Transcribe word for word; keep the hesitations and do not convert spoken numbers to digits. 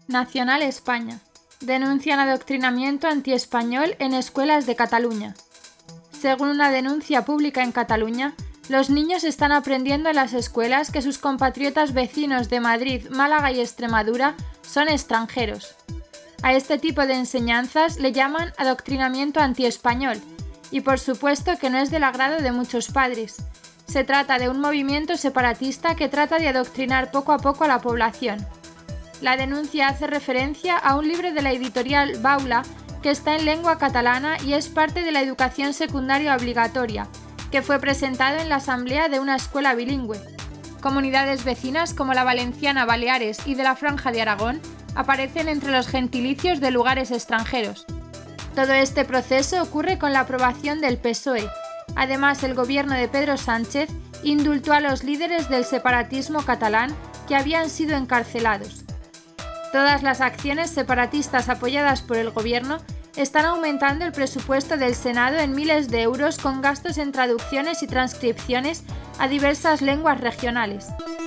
Nacional España. Denuncian adoctrinamiento antiespañol en escuelas de Cataluña. Según una denuncia pública en Cataluña, los niños están aprendiendo en las escuelas que sus compatriotas vecinos de Madrid, Málaga y Extremadura son extranjeros. A este tipo de enseñanzas le llaman adoctrinamiento antiespañol, y por supuesto que no es del agrado de muchos padres. Se trata de un movimiento separatista que trata de adoctrinar poco a poco a la población. La denuncia hace referencia a un libro de la editorial Baula que está en lengua catalana y es parte de la educación secundaria obligatoria, que fue presentado en la asamblea de una escuela bilingüe. Comunidades vecinas como la valenciana Baleares y de la Franja de Aragón aparecen entre los gentilicios de lugares extranjeros. Todo este proceso ocurre con la aprobación del P S O E. Además, el gobierno de Pedro Sánchez indultó a los líderes del separatismo catalán que habían sido encarcelados. Todas las acciones separatistas apoyadas por el gobierno están aumentando el presupuesto del Senado en miles de euros con gastos en traducciones y transcripciones a diversas lenguas regionales.